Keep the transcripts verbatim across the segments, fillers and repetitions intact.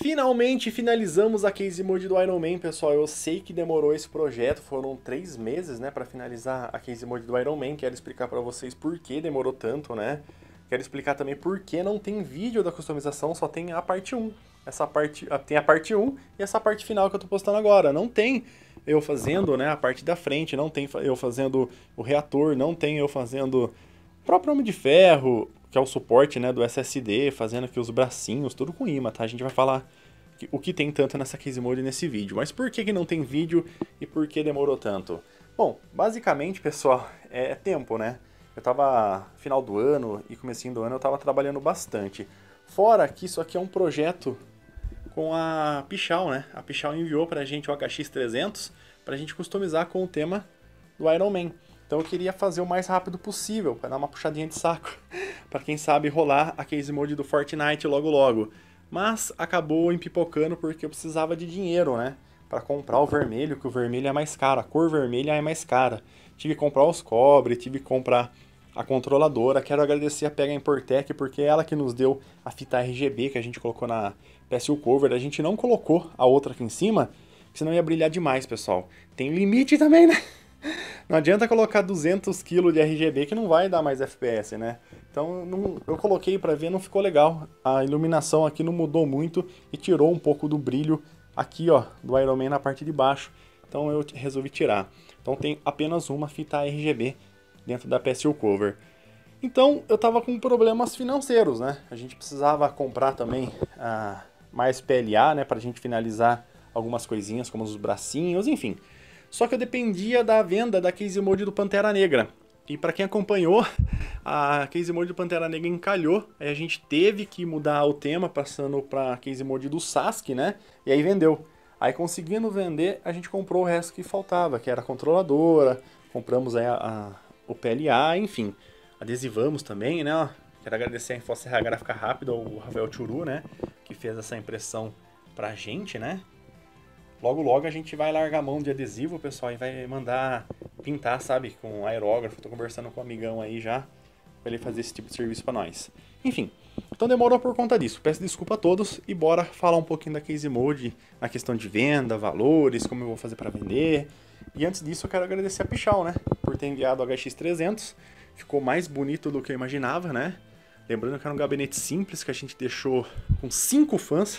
Finalmente finalizamos a case mode do Iron Man, pessoal. Eu sei que demorou esse projeto, foram três meses, né, para finalizar a case mode do Iron Man. Quero explicar para vocês por que demorou tanto, né? Quero explicar também por que não tem vídeo da customização, só tem a parte um. Essa parte, tem a parte um e essa parte final que eu tô postando agora. Não tem eu fazendo, né, a parte da frente, não tem eu fazendo o reator, não tem eu fazendo o próprio Homem de Ferro, que é o suporte, né, do S S D, fazendo aqui os bracinhos, tudo com imã, tá? A gente vai falar o que tem tanto nessa case mode nesse vídeo. Mas por que que não tem vídeo e por que demorou tanto? Bom, basicamente, pessoal, é tempo, né? Eu tava final do ano e comecinho do ano eu tava trabalhando bastante. Fora que isso aqui é um projeto com a Pichau, né? A Pichau enviou pra gente o H X trezentos pra gente customizar com o tema do Iron Man. Então eu queria fazer o mais rápido possível, para dar uma puxadinha de saco, para quem sabe rolar a case mode do Fortnite logo logo. Mas acabou empipocando porque eu precisava de dinheiro, né? Para comprar o vermelho, que o vermelho é mais caro, a cor vermelha é mais cara. Tive que comprar os cobre, tive que comprar a controladora. Quero agradecer a Pega Importec, porque é ela que nos deu a fita R G B que a gente colocou na P S U Cover. A gente não colocou a outra aqui em cima, senão ia brilhar demais, pessoal. Tem limite também, né? Não adianta colocar duzentos quilos de R G B que não vai dar mais F P S, né? Então não, eu coloquei pra ver, não ficou legal. A iluminação aqui não mudou muito e tirou um pouco do brilho aqui, ó, do Iron Man na parte de baixo. Então eu resolvi tirar. Então tem apenas uma fita R G B dentro da P S U Cover. Então eu tava com problemas financeiros, né? A gente precisava comprar também ah, mais P L A, né? Pra gente finalizar algumas coisinhas como os bracinhos, enfim. Só que eu dependia da venda da case mode do Pantera Negra. E para quem acompanhou, a case mode do Pantera Negra encalhou. Aí a gente teve que mudar o tema, passando para a case mode do Sasuke, né? E aí vendeu. Aí conseguindo vender, a gente comprou o resto que faltava, que era a controladora, compramos aí a, a, o P L A, enfim. Adesivamos também, né? Quero agradecer a Infoserra Gráfica Rápida, o Rafael Churu, né? Que fez essa impressão pra gente, né? Logo, logo a gente vai largar a mão de adesivo, pessoal, e vai mandar pintar, sabe, com aerógrafo. Tô conversando com um amigão aí já, pra ele fazer esse tipo de serviço pra nós. Enfim, então demorou por conta disso. Peço desculpa a todos e bora falar um pouquinho da case mode, na questão de venda, valores, como eu vou fazer pra vender. E antes disso eu quero agradecer a Pichau, né, por ter enviado o H X trezentos. Ficou mais bonito do que eu imaginava, né? Lembrando que era um gabinete simples que a gente deixou com cinco fãs,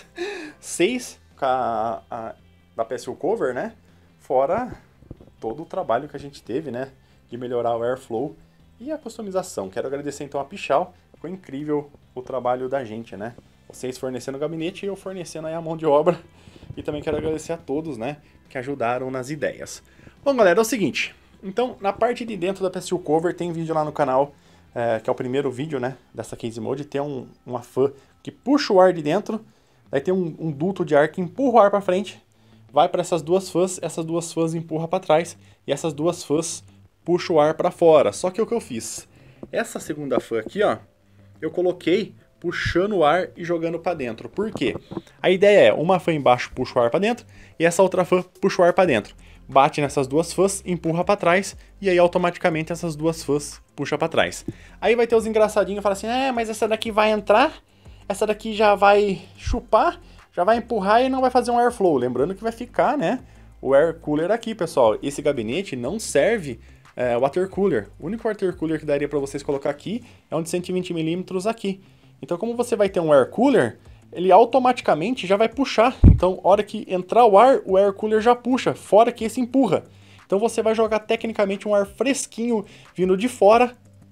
seis com a... a da P S U Cover, né? Fora todo o trabalho que a gente teve, né? De melhorar o airflow e a customização. Quero agradecer então a Pichau. Ficou incrível o trabalho da gente, né? Vocês fornecendo o gabinete e eu fornecendo aí a mão de obra. E também quero agradecer a todos, né? Que ajudaram nas ideias. Bom, galera, é o seguinte. Então, na parte de dentro da P S U Cover tem vídeo lá no canal, é, que é o primeiro vídeo, né? Dessa case mode. Tem um, uma fã que puxa o ar de dentro. Daí tem um, um duto de ar que empurra o ar para frente. Vai para essas duas fãs, essas duas fãs empurra para trás e essas duas fãs puxam o ar para fora. Só que o que eu fiz? Essa segunda fã aqui, ó, eu coloquei puxando o ar e jogando para dentro. Por quê? A ideia é uma fã embaixo puxa o ar para dentro e essa outra fã puxa o ar para dentro. Bate nessas duas fãs, empurra para trás e aí automaticamente essas duas fãs puxa para trás. Aí vai ter os engraçadinhos e fala assim: "É, mas essa daqui vai entrar? Essa daqui já vai chupar?" Já vai empurrar e não vai fazer um airflow. Lembrando que vai ficar, né, o air cooler aqui, pessoal. Esse gabinete não serve é, water cooler. O único water cooler que daria para vocês colocar aqui é um de cento e vinte milímetros aqui. Então, como você vai ter um air cooler, ele automaticamente já vai puxar. Então, hora que entrar o ar, o air cooler já puxa, fora que esse empurra. Então, você vai jogar tecnicamente um ar fresquinho vindo de fora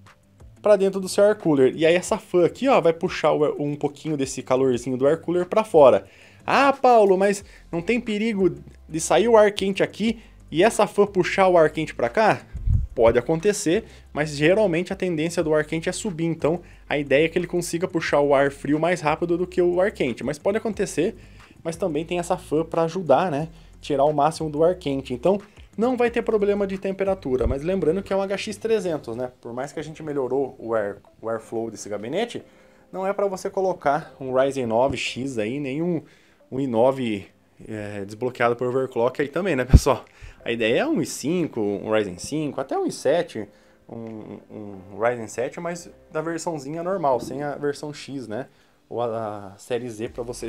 para dentro do seu air cooler. E aí essa fã aqui, ó, vai puxar um pouquinho desse calorzinho do air cooler para fora. Ah, Paulo, mas não tem perigo de sair o ar quente aqui e essa fã puxar o ar quente para cá? Pode acontecer, mas geralmente a tendência do ar quente é subir. Então a ideia é que ele consiga puxar o ar frio mais rápido do que o ar quente. Mas pode acontecer, mas também tem essa fã para ajudar, né? Tirar o máximo do ar quente. Então não vai ter problema de temperatura, mas lembrando que é um H X trezentos, né? Por mais que a gente melhorou o, air, o airflow desse gabinete, não é para você colocar um Ryzen nove X aí, nem um, um i nove é, desbloqueado por overclock aí também, né, pessoal? A ideia é um i cinco, um Ryzen cinco, até um i sete, um, um Ryzen sete, mas da versãozinha normal, sem a versão X, né? Ou a, a série Z para vocês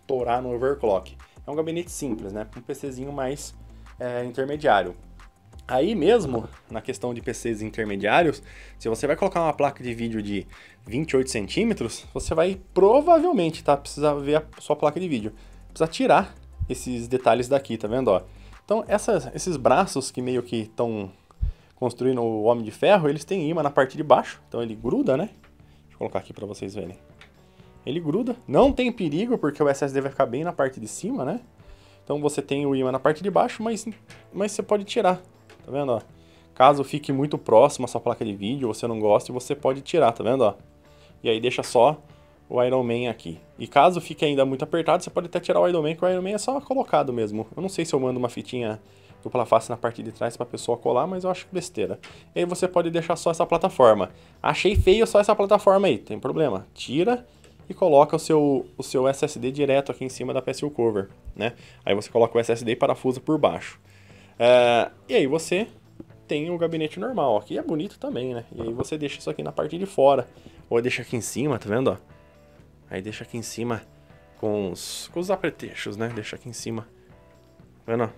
torar no overclock. É um gabinete simples, né? Um PCzinho mais é, intermediário. Aí mesmo, na questão de P Cs intermediários, se você vai colocar uma placa de vídeo de vinte e oito centímetros, você vai provavelmente, tá? Precisar ver a sua placa de vídeo. Precisa tirar esses detalhes daqui, tá vendo, ó? Então, essas, esses braços que meio que estão construindo o Homem de Ferro, eles têm imã na parte de baixo, então ele gruda, né? Deixa eu colocar aqui para vocês verem. Ele gruda, não tem perigo, porque o S S D vai ficar bem na parte de cima, né? Então você tem o imã na parte de baixo, mas, mas você pode tirar. Tá vendo, ó? Caso fique muito próximo a sua placa de vídeo, você não goste, você pode tirar, tá vendo, ó? E aí deixa só o Iron Man aqui. E caso fique ainda muito apertado, você pode até tirar o Iron Man, que o Iron Man é só colocado mesmo. Eu não sei se eu mando uma fitinha dupla face na parte de trás pra pessoa colar, mas eu acho besteira. E aí você pode deixar só essa plataforma. Achei feio só essa plataforma aí, tem problema. Tira e coloca o seu, o seu S S D direto aqui em cima da P S U Cover, né? Aí você coloca o S S D e parafusa por baixo. É, e aí você tem o gabinete normal, aqui é bonito também, né? E aí você deixa isso aqui na parte de fora, ou deixa aqui em cima, tá vendo, ó? Aí deixa aqui em cima com os, com os apetrechos, né? Deixa aqui em cima, tá vendo, ó?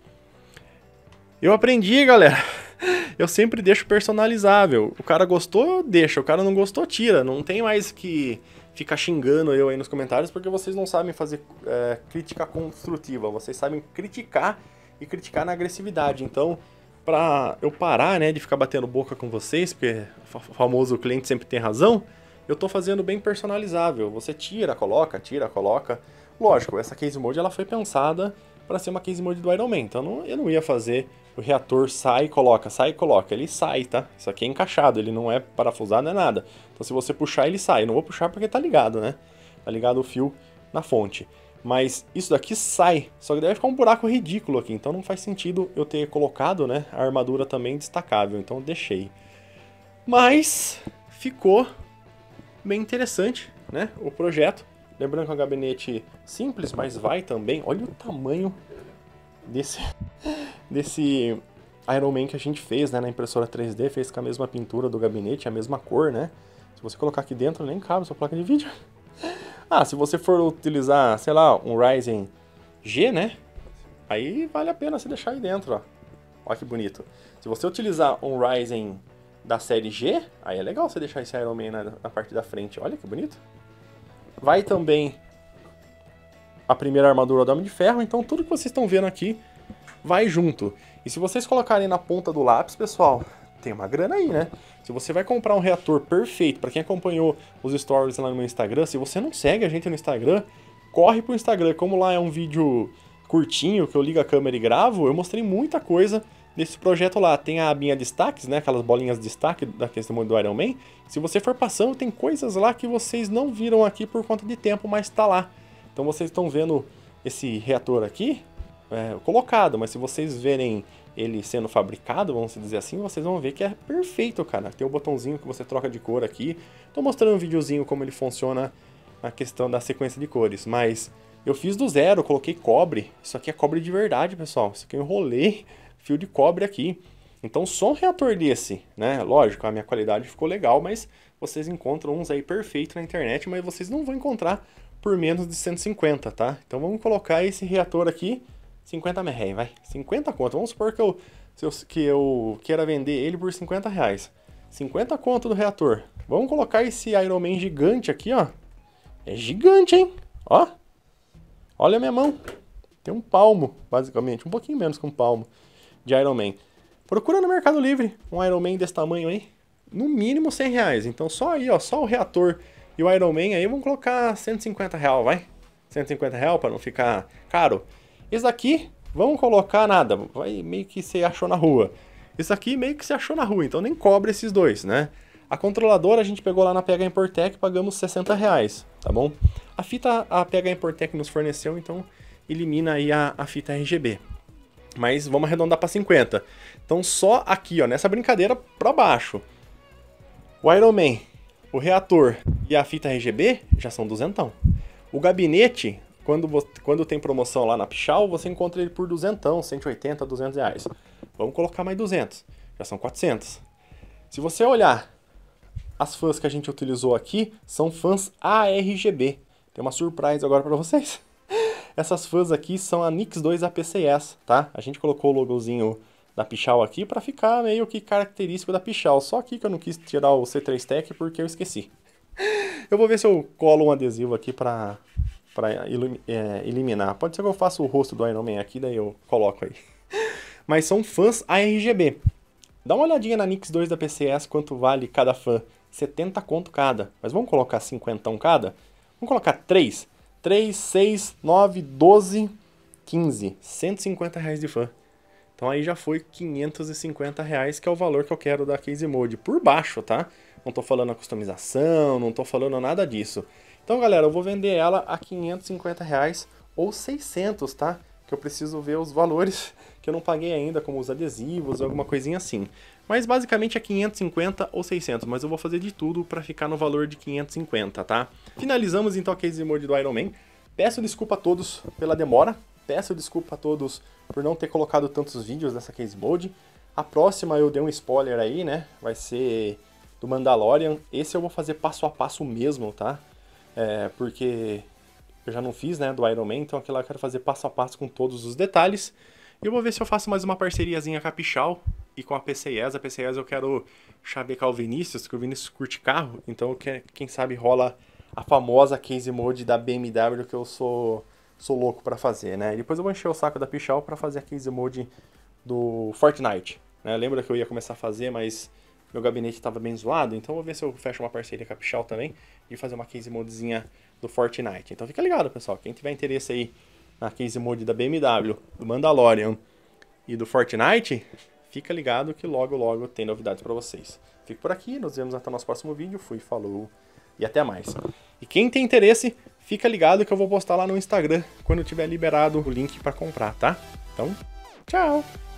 Eu aprendi, galera, eu sempre deixo personalizável, o cara gostou, deixa, o cara não gostou, tira, não tem mais que ficar xingando eu aí nos comentários, porque vocês não sabem fazer é, crítica construtiva, vocês sabem criticar e criticar na agressividade. Então, pra eu parar, né, de ficar batendo boca com vocês, porque o famoso cliente sempre tem razão, eu tô fazendo bem personalizável. Você tira, coloca, tira, coloca. Lógico, essa case mode ela foi pensada para ser uma case mode do Iron Man, então não, eu não ia fazer o reator sai e coloca, sai e coloca, ele sai, tá? Isso aqui é encaixado, ele não é parafusado, não é nada. Então se você puxar, ele sai. Eu não vou puxar porque tá ligado, né? Tá ligado o fio na fonte. Mas isso daqui sai, só que deve ficar um buraco ridículo aqui, então não faz sentido eu ter colocado, né, a armadura também destacável, então eu deixei. Mas ficou bem interessante, né, o projeto. Lembrando que é um gabinete simples, mas vai também. Olha o tamanho desse, desse Iron Man que a gente fez, né, na impressora três D, fez com a mesma pintura do gabinete, a mesma cor, né. Se você colocar aqui dentro, nem cabe a sua placa de vídeo. Ah, se você for utilizar, sei lá, um Ryzen G, né? Aí vale a pena você deixar aí dentro, ó. Olha que bonito. Se você utilizar um Ryzen da série G, aí é legal você deixar esse Iron Man na, na parte da frente. Olha que bonito. Vai também a primeira armadura do Homem de Ferro, então tudo que vocês estão vendo aqui vai junto. E se vocês colocarem na ponta do lápis, pessoal, tem uma grana aí, né? Se você vai comprar um reator perfeito, para quem acompanhou os stories lá no meu Instagram, se você não segue a gente no Instagram, corre pro Instagram. Como lá é um vídeo curtinho, que eu ligo a câmera e gravo, eu mostrei muita coisa desse projeto lá. Tem a abinha de destaques, né? Aquelas bolinhas de destaque da questão do Iron Man. Se você for passando, tem coisas lá que vocês não viram aqui por conta de tempo, mas tá lá. Então vocês estão vendo esse reator aqui é, colocado, mas se vocês verem ele sendo fabricado, vamos dizer assim, vocês vão ver que é perfeito, cara. Tem o botãozinho que você troca de cor aqui. Tô mostrando um videozinho como ele funciona na questão da sequência de cores, mas eu fiz do zero, coloquei cobre. Isso aqui é cobre de verdade, pessoal. Isso aqui eu enrolei fio de cobre aqui. Então só um reator desse, né? Lógico, a minha qualidade ficou legal, mas vocês encontram uns aí perfeitos na internet, mas vocês não vão encontrar por menos de cento e cinquenta, tá? Então vamos colocar esse reator aqui, cinquenta merréis, vai. cinquenta conto. Vamos supor que eu, se eu, que eu queira vender ele por cinquenta reais. cinquenta conto do reator. Vamos colocar esse Iron Man gigante aqui, ó. É gigante, hein? Ó. Olha a minha mão. Tem um palmo, basicamente. Um pouquinho menos que um palmo de Iron Man. Procura no Mercado Livre um Iron Man desse tamanho aí. No mínimo cem reais. Então só aí, ó. Só o reator e o Iron Man aí vamos colocar cento e cinquenta reais, vai? cento e cinquenta reais para não ficar caro. Esse daqui, vamos colocar nada, vai meio que você achou na rua. Isso aqui meio que você achou na rua, então nem cobre esses dois, né? A controladora a gente pegou lá na P H Importec, pagamos sessenta reais, tá bom? A fita a P H Importec nos forneceu, então elimina aí a, a fita R G B. Mas vamos arredondar para cinquenta. Então só aqui, ó, nessa brincadeira para baixo. O Iron Man, o reator e a fita R G B já são duzentão. O gabinete... Quando, quando tem promoção lá na Pichau, você encontra ele por duzentão, cento e oitenta, duzentos reais. Vamos colocar mais duzentos, já são quatrocentos. Se você olhar, as fãs que a gente utilizou aqui são fãs A R G B. Tem uma surpresa agora para vocês. Essas fãs aqui são a Nix dois A P C S, tá? A gente colocou o logozinho da Pichau aqui pra ficar meio que característico da Pichau. Só aqui que eu não quis tirar o C três Tech porque eu esqueci. Eu vou ver se eu colo um adesivo aqui pra, pra é, eliminar. Pode ser que eu faça o rosto do Iron Man aqui, daí eu coloco aí. Mas são fãs A R G B. Dá uma olhadinha na Nix dois da P C S quanto vale cada fã. setenta conto cada. Mas vamos colocar cinquenta cada? Vamos colocar três. três, seis, nove, doze, quinze. cento e cinquenta reais de fã. Então aí já foi quinhentos e cinquenta reais, que é o valor que eu quero da Case Mode. Por baixo, tá? Não tô falando a customização, não tô falando nada disso. Então, galera, eu vou vender ela a quinhentos e cinquenta reais ou seiscentos, tá? Que eu preciso ver os valores que eu não paguei ainda, como os adesivos, alguma coisinha assim. Mas basicamente é quinhentos e cinquenta ou seiscentos, mas eu vou fazer de tudo para ficar no valor de quinhentos e cinquenta, tá? Finalizamos então a Case Mode do Iron Man. Peço desculpa a todos pela demora, peço desculpa a todos por não ter colocado tantos vídeos dessa Case Mode. A próxima eu dei um spoiler aí, né? Vai ser do Mandalorian. Esse eu vou fazer passo a passo mesmo, tá? É, porque eu já não fiz, né, do Iron Man, então aqui lá eu quero fazer passo a passo com todos os detalhes. E eu vou ver se eu faço mais uma parceriazinha com a Pichau e com a P C E S. A P C E S eu quero chavecar o Vinícius, que o Vinícius curte carro, então eu quero, quem sabe rola a famosa Case Mode da B M W que eu sou, sou louco pra fazer, né? E depois eu vou encher o saco da Pichau pra fazer a Case Mode do Fortnite, né? Lembra que eu ia começar a fazer, mas meu gabinete estava bem zoado, então eu vou ver se eu fecho uma parceria com a Pichau também e fazer uma Case Modezinha do Fortnite. Então fica ligado, pessoal, quem tiver interesse aí na Case Mode da B M W, do Mandalorian e do Fortnite, fica ligado que logo logo tem novidades para vocês. Fico por aqui, nos vemos até o nosso próximo vídeo, fui, falou e até mais. E quem tem interesse, fica ligado que eu vou postar lá no Instagram quando tiver liberado o link para comprar, tá? Então, tchau!